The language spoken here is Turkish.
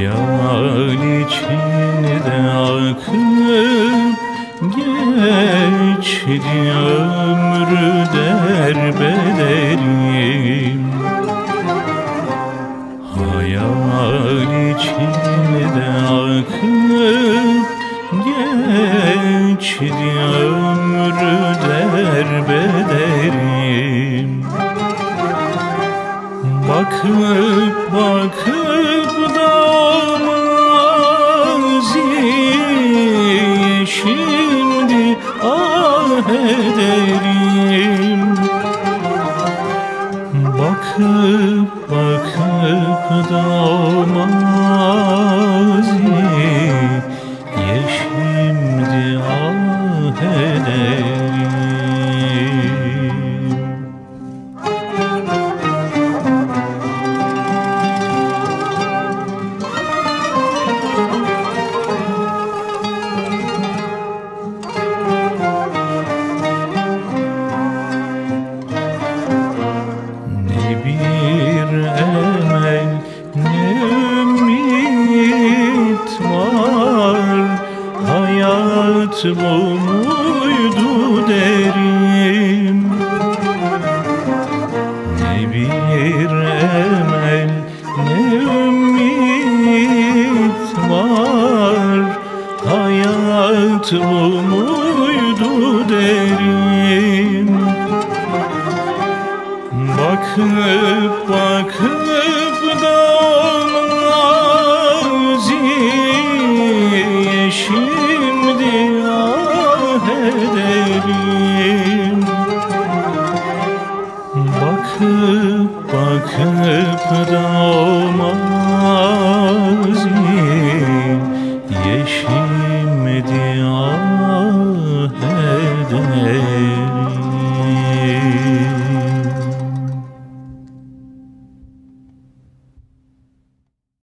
Hayal içinde akıp geçti ömrü derbederim. Hayal içinde akıp geçti ömrü derbederim. Bakıp bakıp da maziye şimdi ah ederim. Bakıp bakıp da maziye şimdi ah ederim. Bir emel ne ümit var, hayat bu muydu derim. Ne bir emel ne ümit var, hayat bu muydu derim. Bakıp bakıp da maziye şimdi ah ederim. Bakıp bakıp da maziye şimdi